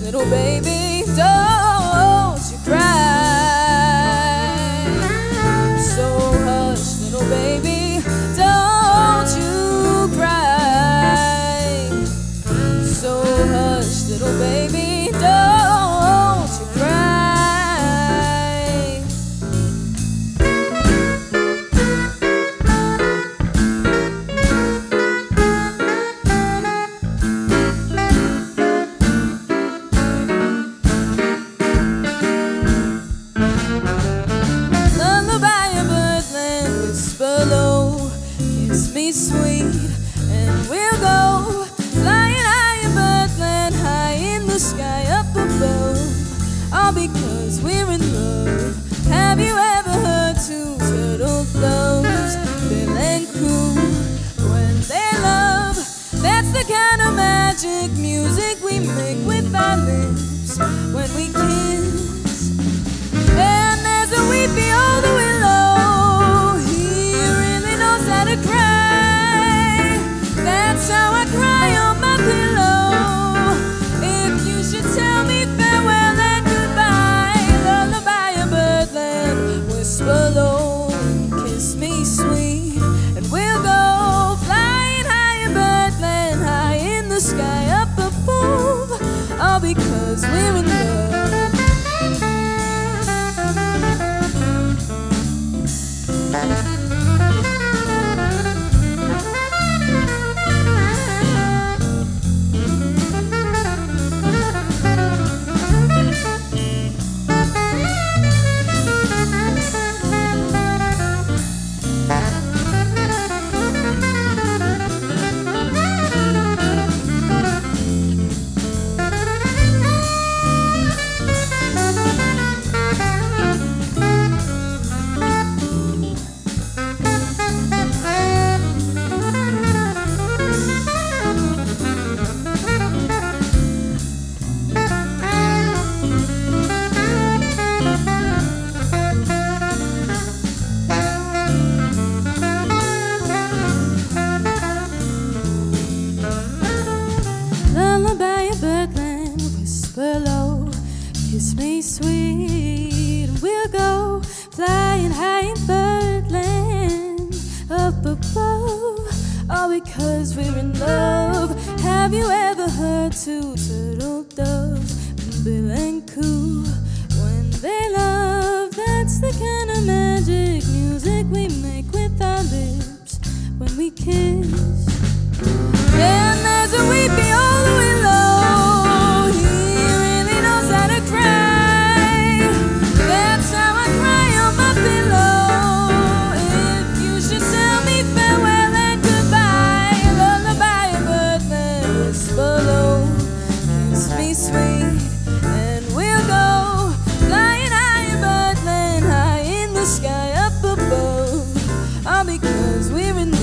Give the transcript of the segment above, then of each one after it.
little baby, don't you cry. So hush, little baby, don't you cry. So hush, little baby, don't you cry. Sweet, and we'll go flying high in birdland, high in the sky up above, all because we're in love. Have you ever heard two turtle doves, Bill and Coo, when they love? That's the kind of magic music we make with our lips when we kiss. And there's a weepy old willow, he really knows how to cry. That's how I cry on my pillow. If you should tell me farewell and goodbye, lullaby of birdland, whisper low, kiss me sweet, and we'll go flying high in birdland, high in the sky up above, all because we're in love. Kiss me sweet, and we'll go flying high in birdland, up above, all because we're in love. Have you ever heard two turtle doves, Bill and Coo, when they love? That's the kind of magic music we make with our lips when we kiss. And there's a weepy old willow, he really knows how to cry. That's how I cry on my pillow. If you should tell me farewell and goodbye, lullaby of birdland, whisper low, kiss me sweet, and we'll go flying high in birdland, high in the sky up above, all because we're in love.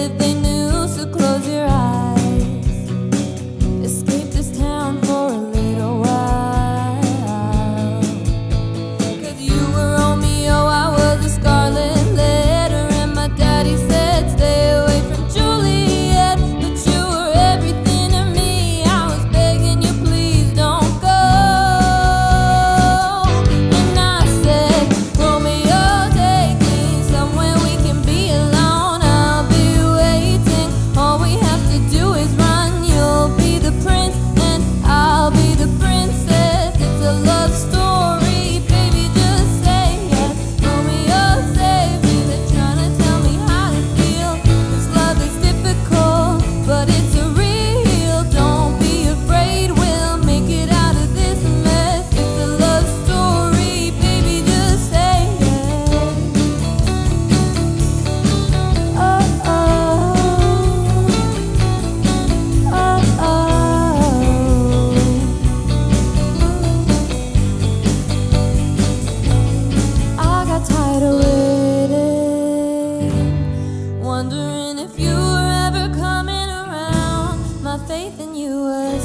if they knew. So close your eyes, escape this town for a little while. 'Cause you were Romeo, I was a scarlet letter, and my daddy said stay away from Juliet. But you were everything to me, I was begging you please don't go. And I said, Romeo, take me somewhere we can be alone. I'll be waiting, all we have to do is run. You'll be the prince and I'll be the princess. It's a love story, baby, just say yes. Romeo, save me, they're trying to tell me how to feel. This love is difficult, but it's a real. Don't be afraid, we'll make it out of this mess. It's a love story, baby, just say yes. Oh, oh, oh, oh. I got tired of waiting, wondering if you were ever coming around. My faith in you was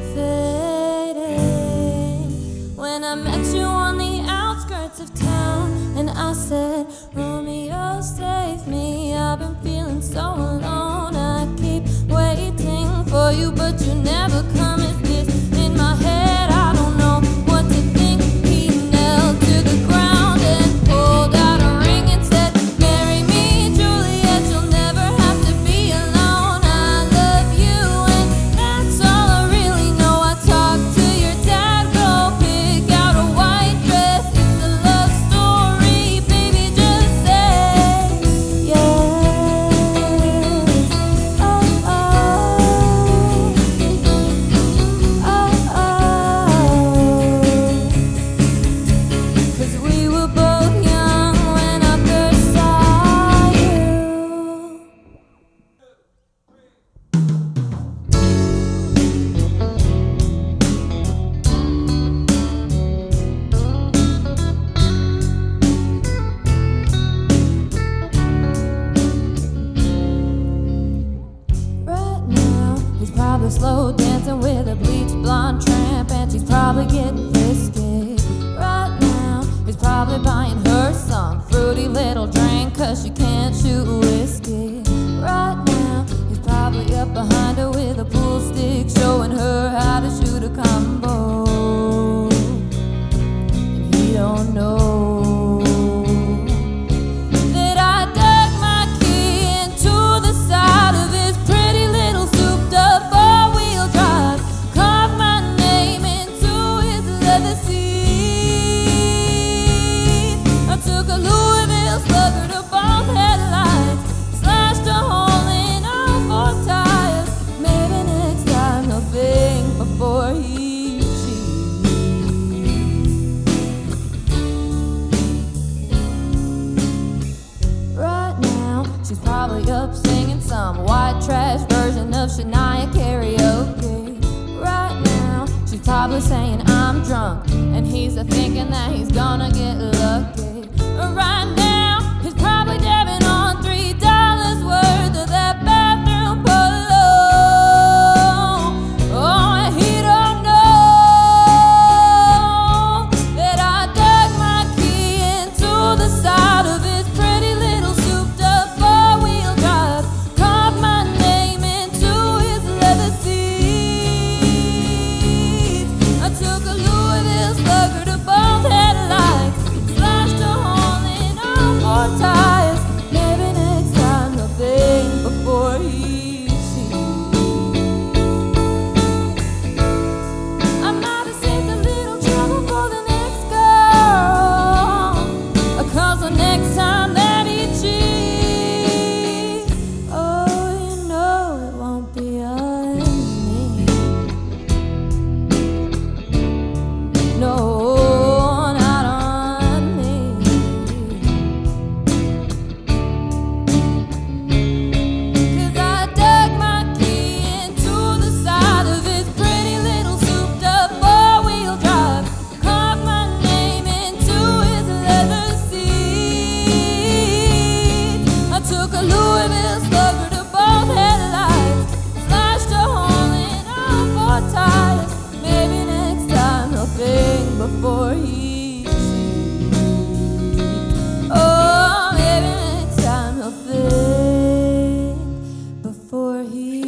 fading when I met you on the outskirts of town. And I said, Romeo, save me, I've been feeling so alone. I keep waiting for you, but you never come. Is this in my head? I don't know what to think. He knelt to the ground and pulled out a ring and said, marry me, Juliet, you'll never have to be alone. I love you and that's all I really know. I talked to your dad, go pick out a white dress. It's a love story, baby, just say yes. Oh, oh, oh, oh. 'Cause we were both young when I first saw you. Right now, he's probably slow dancing with a bleached blonde tramp, and she's probably getting frisky. Right now, he's probably buying her some fruity little drink, 'cause she can't shoot whiskey. Right now, he's probably up behind her with a pool stick, showing her how to shoot a combo. And he don't know that I dug my key into the side of his pretty little souped-up four-wheel drive, carved my name into his leather seat. I took a Louisville slugger to both headlights, slashed a hole in all four tires. Maybe next time he'll think before he cheats. Right now, she's probably up singing some white trash version of Shania karaoke. Right now, she's probably saying I'm drunk, and he's thinking that he's gonna get lucky. Right now, he's probably dabbing on $3 worth of that bathroom polo. Oh, and he don't know that I dug my key into the side of his pretty little souped-up four-wheel drive, carved my name into his leather seat. I took a Louisville slugger to both headlights, slashed a hole in all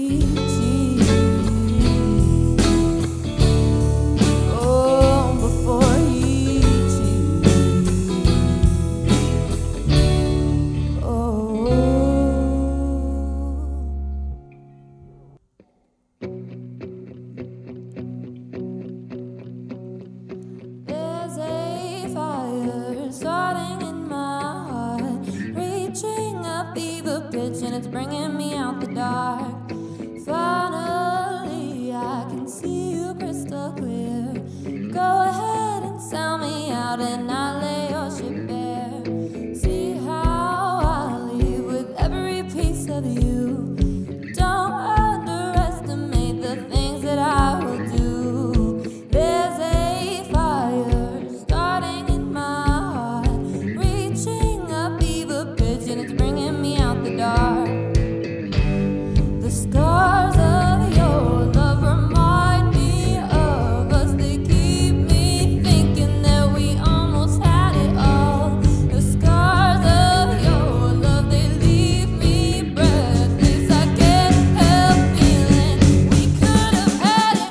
And it's bringing me out the dark. Finally, I can see you crystal clear. Go ahead and sell me out and I'll lay your ship bare. See how I leave with every piece of you. Don't underestimate the things that I will do. There's a fire starting in my heart, reaching a fever pitch, and it's bringing me out the dark. The scars of your love remind me of us. They keep me thinking that we almost had it all. The scars of your love, they leave me breathless. I can't help feeling we could have had it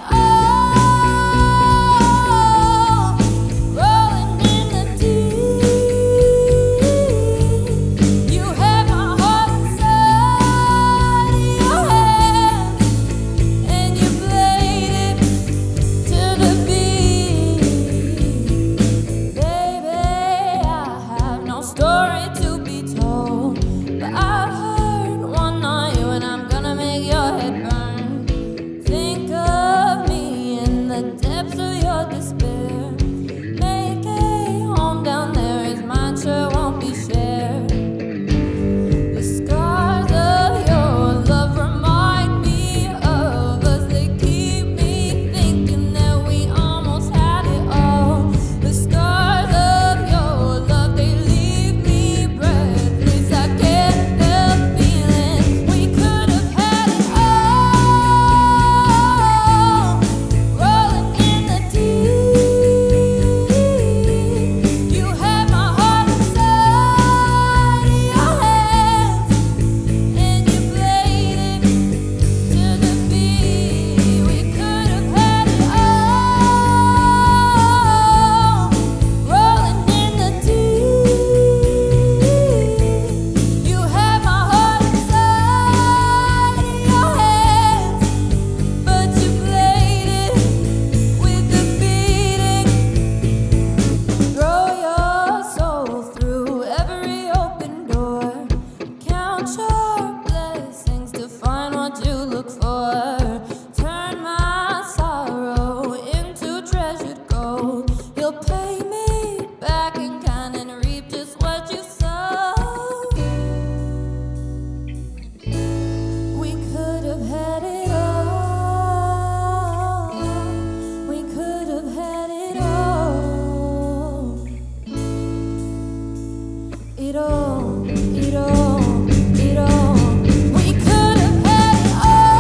all. Rolling in the deep, you had my heart inside your hands, and you played it to the beat. Baby, I have no story to be told, but I've heard one on you, and I'm gonna make your head burn. Think of me in the depths of your despair. Make a home down there, as mine sure won't be shared. The scars of your love remind me of us. They keep me thinking that we almost had it all. The scars of your love, they leave me breathless. I can't help feeling we could have had it all. Rolling in the deep, you had my heart inside your hands, and you played it to the beat. We could have had it all. Rolling in the deep, you had my heart inside your hands, but you played it with the beating. Throw your soul through every open door. Count your blessings to find what you look for. Turn my sorrow into treasured gold. You'll pay me back in kind and reap just what you sowed. We could have had it all. We could have had it all. It all, it all, it all. We could have had it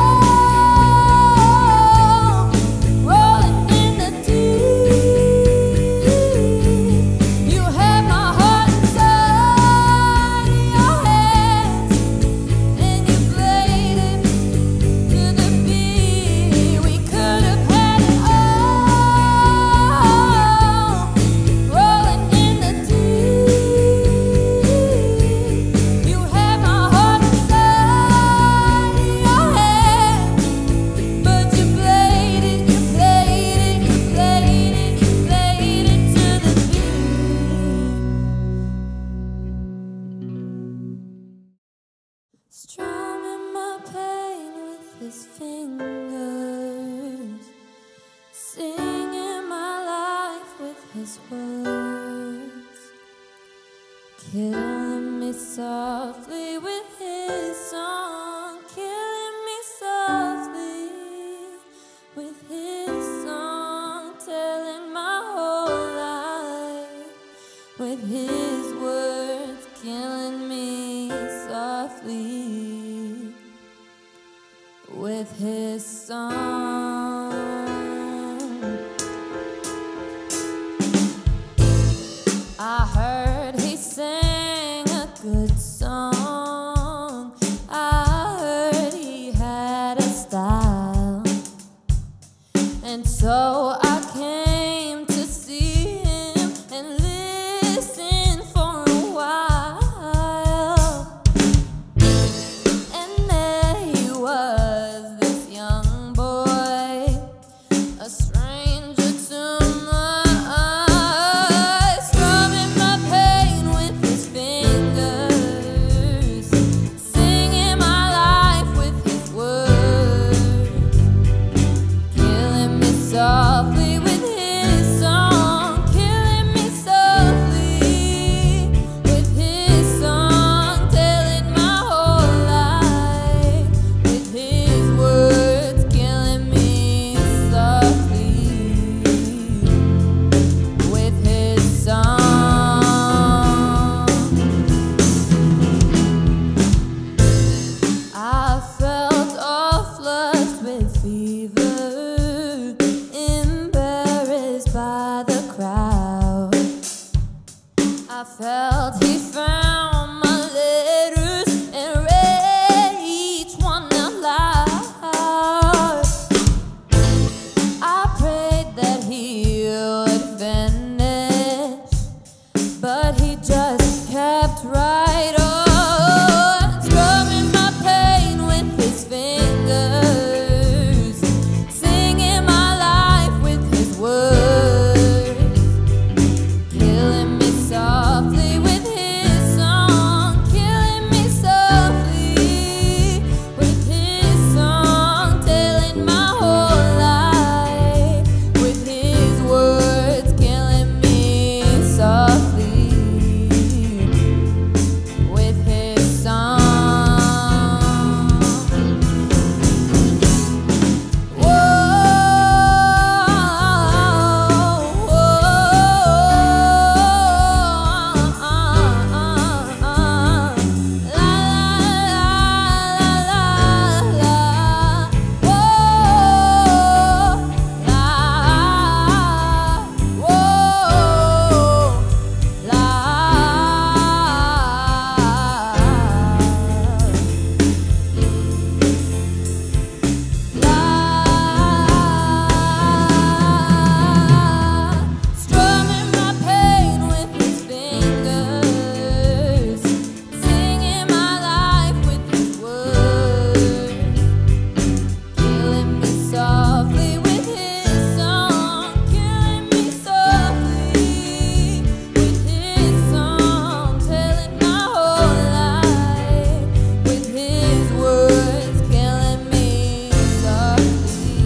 all. Rolling in the deep, you had my heart inside your hands, and you played it to the beat. We could have had it all. Rolling in the deep, you had my heart inside your hands, but you played it, you played it, you played it, you played it to the beat. Strumming my pain with his fingers, singing my life with his words, killing me softly with his song, killing me softly with his song, telling my whole life with his words, killing me softly with his song. I heard he sang a good song. I heard he had a So I came to see him and listen for a while. And there he was, this young boy, a stranger to my eyes, strumming my pain with his fingers, singing my life with his words, killing me softly with his song, killing me softly with his song, telling my whole life with his words, killing me softly with his song. I felt all flushed with fever, embarrassed by the crowd. I felt he found my letters and read each one out loud. I prayed that he would finish, but he just kept right on, strumming my pain with his fingers, singing my life with his words, killing me softly with his song, killing me softly with his song, telling my whole life with his words, killing me softly with his song. Strumming my pain with his fingers, singing my life with his words, killing me softly with his song, killing me softly with his song, telling my whole life with his words, killing me softly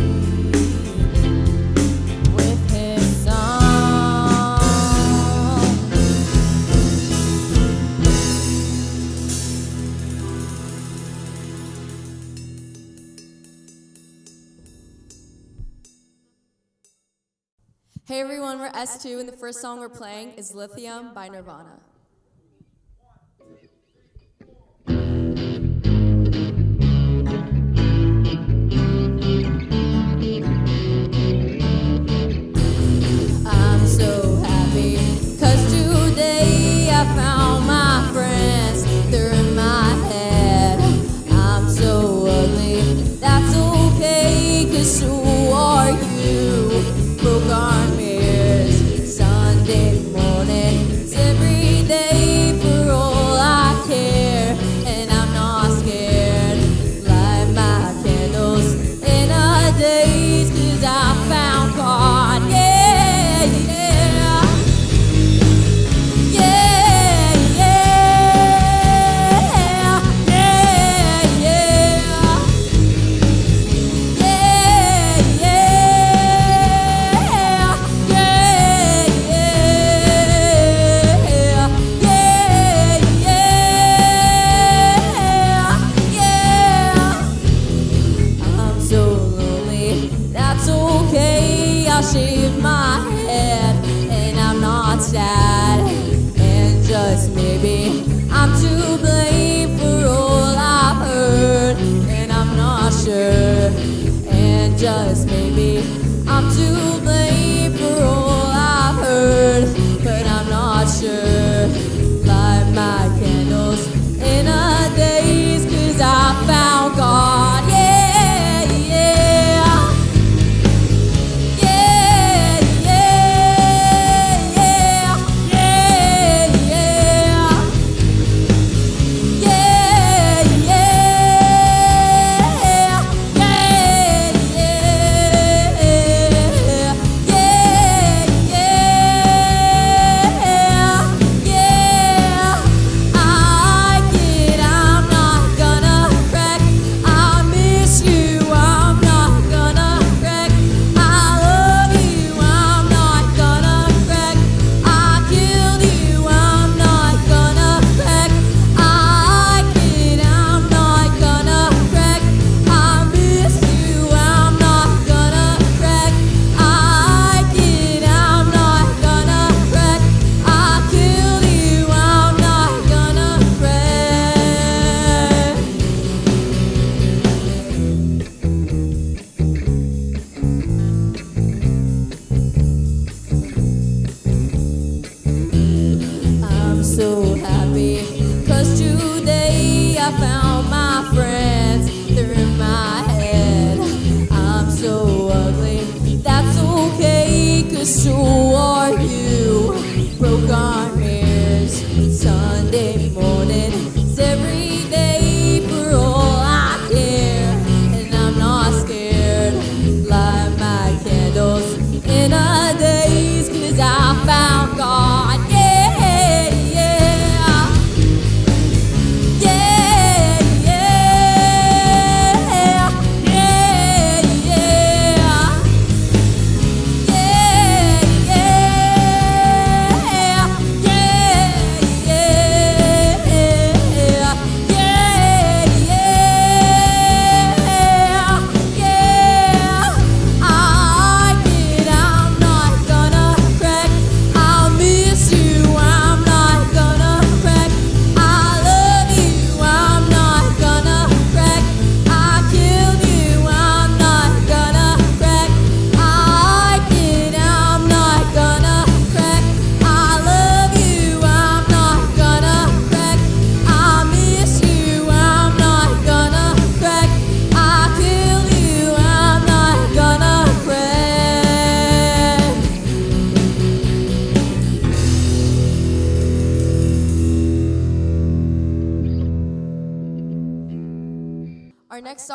with his song. Hey everyone, we're S2 and the first song we're playing is Lithium by Nirvana. I'm so happy, 'cause today I found my friends. They're in my head. I'm so ugly, that's okay, 'cause so are you. Broke our mirrors, Sunday mornings, every day for all I care. And I'm not scared, light my candles in a daze, 'cause I found God. Yeah, yeah. Yeah, yeah. Yeah, yeah. Yeah, shave my head, and I'm not sad, and just maybe I'm to blame for all I've heard, and I'm not sure, and just maybe I'm to blame for all I've heard, but I'm not sure. Light my candles in a daze, 'cause I found God. Yeah, yeah. Yeah.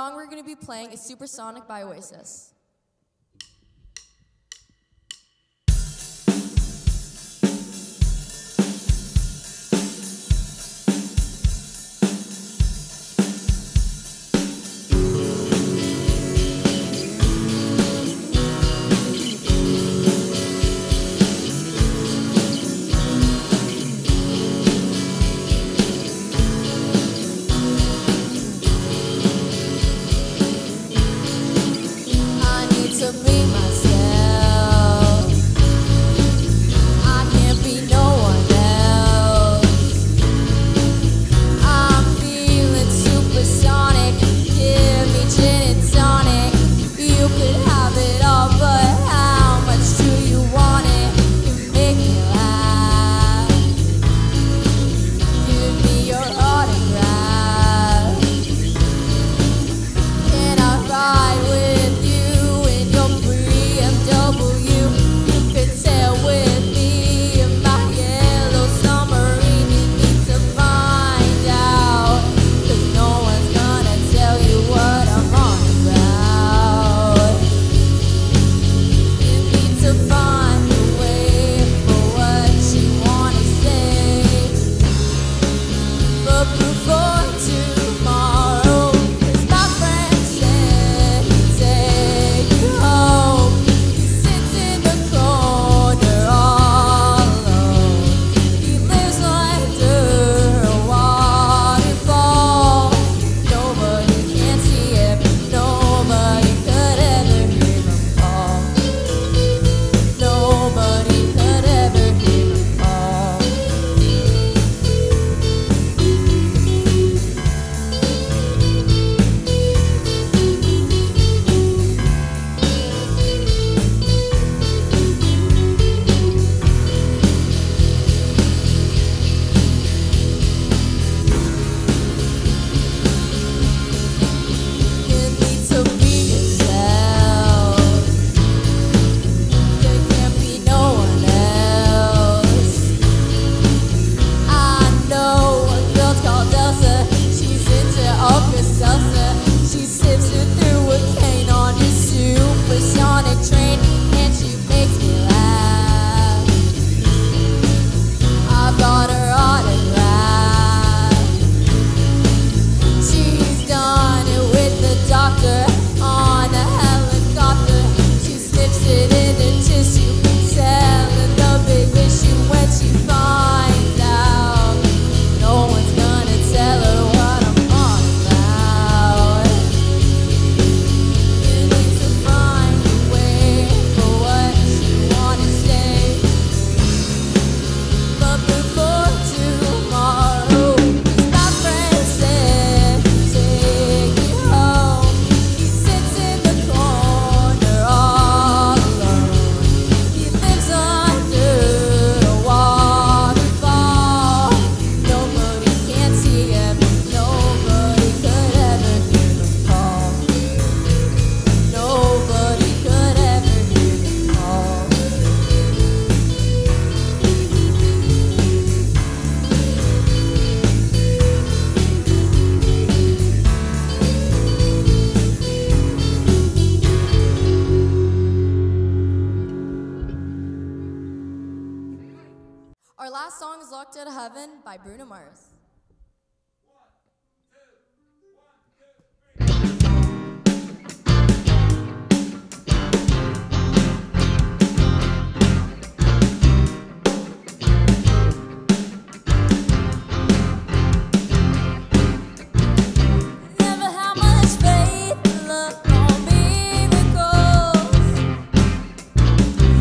song we're going to be playing is Supersonic by Oasis. Our last song is Locked Out of Heaven by Bruno Mars.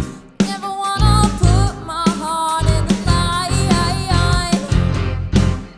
Never wanna put my heart in the line.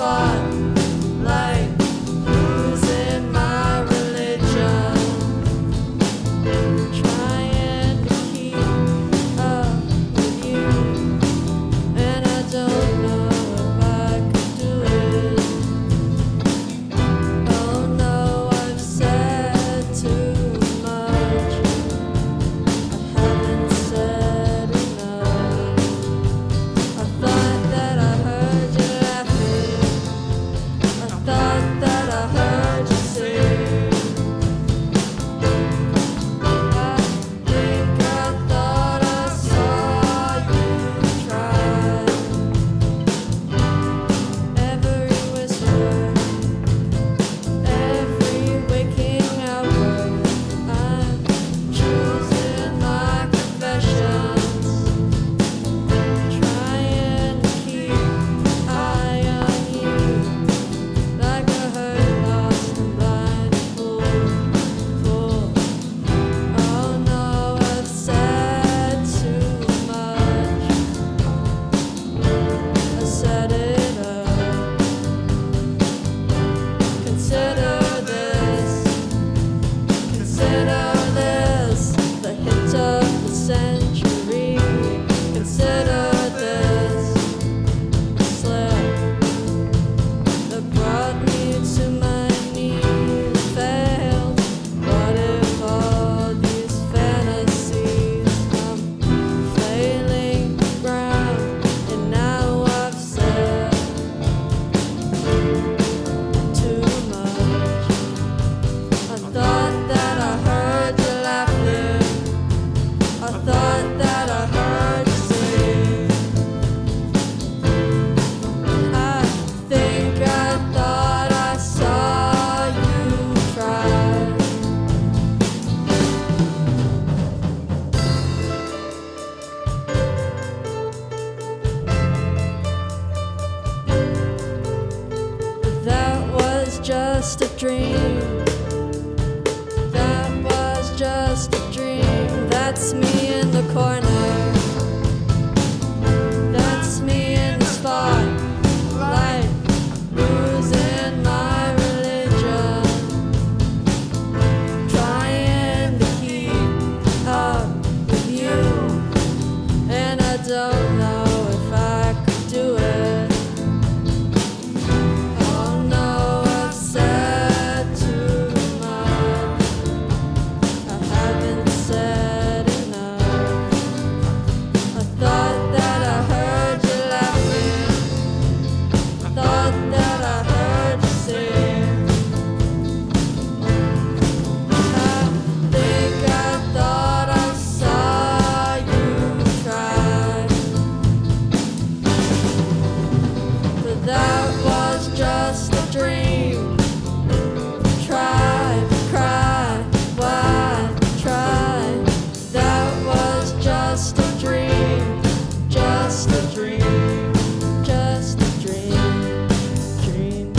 spotlight, losing my religion, trying to keep up with you, and I don't know if I could do it. Oh no, I've said too much. I haven't said enough. I thought that I heard you laughing. I thought that I heard you sing. I think I thought I saw you try. Every whisper, every waking hour, I'm choosing my confessions, trying to keep eye on you, like a hurt, lost and blind fool. Oh no, I've said too much. I set it up. Consider this the hit of the century. Consider this a slip that brought me to my knees. Failed. What if all these fantasies come failing ground? And now I've said too much. I thought that I heard you laughing. I thought that I heard you sing. I think I thought I saw you try. But that was just a dream. That was just a dream. That's me in the corner. That's me in the spotlight, losing my religion, trying to keep up with you, and I don't know if I could do it. Oh no, I've said too much. I haven't said enough. I thought that I heard you laughing. I thought that I heard you sing. I think I thought I saw you try. But that was just a dream. Try, cry, why try? That was just a dream, just a dream, just a dream, dream.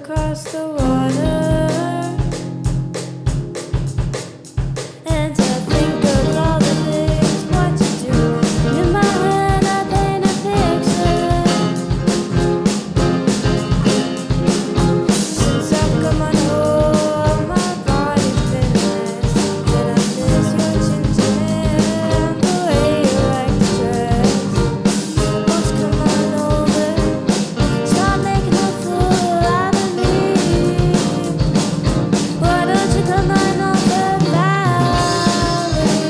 across the water. And to think of all the things what you do. In my head I paint a picture. Since I've come on home, my body's been less. But I miss your ginger hair and the way you like to dress. Won't you come on over? Stop making a fool out of me. Why don't you come on over, Valerie?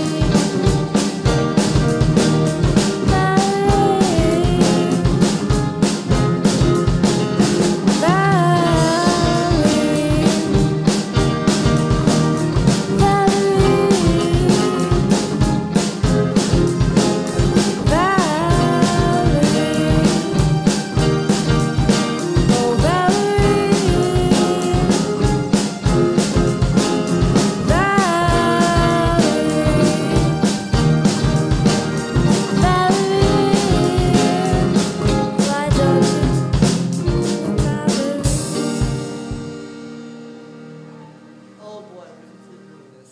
Oh boy, we're completely doing this.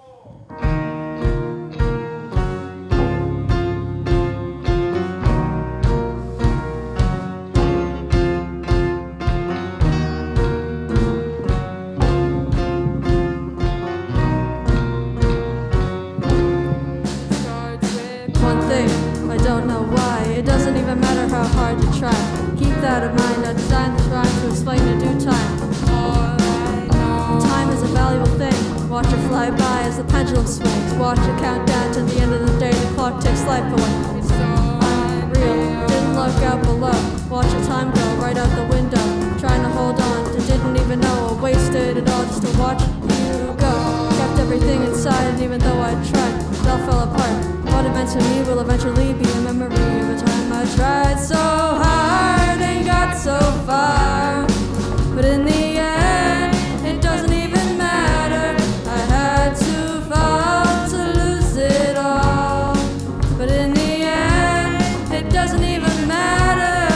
One thing, I don't know why. It doesn't even matter how hard you try. Keep that in mind. I designed this rhyme to explain in due time. Time is a valuable thing. Watch it fly by as the pendulum swings. Watch it count down to the end of the day. The clock takes life away. It's so unreal. Didn't look out below. Watch the time go right out the window. Trying to hold on to didn't even know. I wasted it all just to watch you go. Kept everything inside, and even though I tried, it all fell apart. What it meant to me will eventually be a memory of a time I tried so hard and got so far. But in the end, it doesn't even matter. I had to fall to lose it all. But in the end, it doesn't even matter.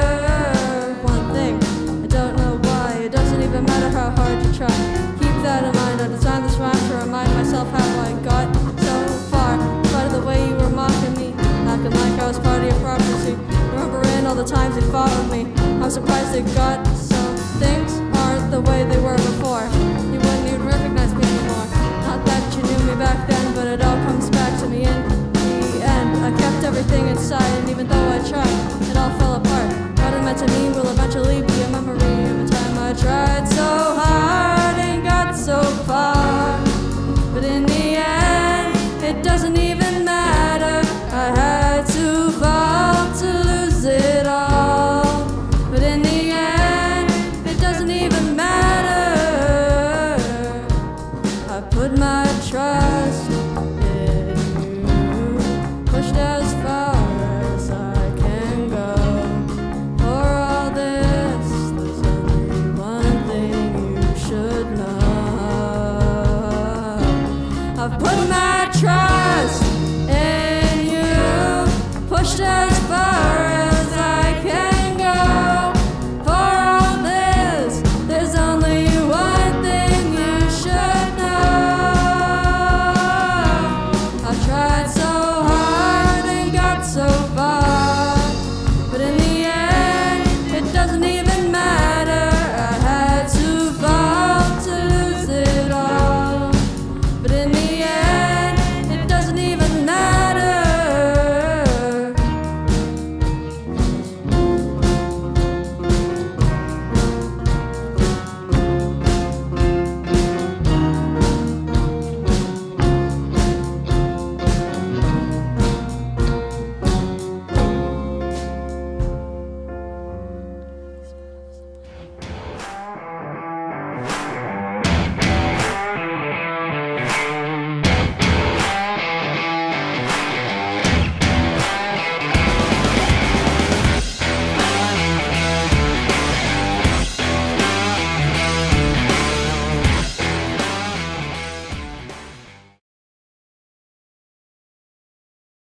One thing, I don't know why. It doesn't even matter how hard you try. Keep that in mind. I designed this rhyme to remind myself how I got so far. In spite of the way you were mocking me, acting like I was part of your property. Remembering all the times you fought with me. I'm surprised it got so. Things aren't the way they were before. You wouldn't even recognize me anymore. Not that you knew me back then, but it all comes back to me in the end. I kept everything inside, and even though I tried, it all fell apart. What it meant to me will eventually be a memory of a time I tried so hard and got so far. But in the end, it doesn't even matter. I had to fall to lose it all. But in the end, it doesn't even matter. I put my trust in you, pushed as far as I can go. For all this, there's only one thing you should know. I've put my trust in you, pushed as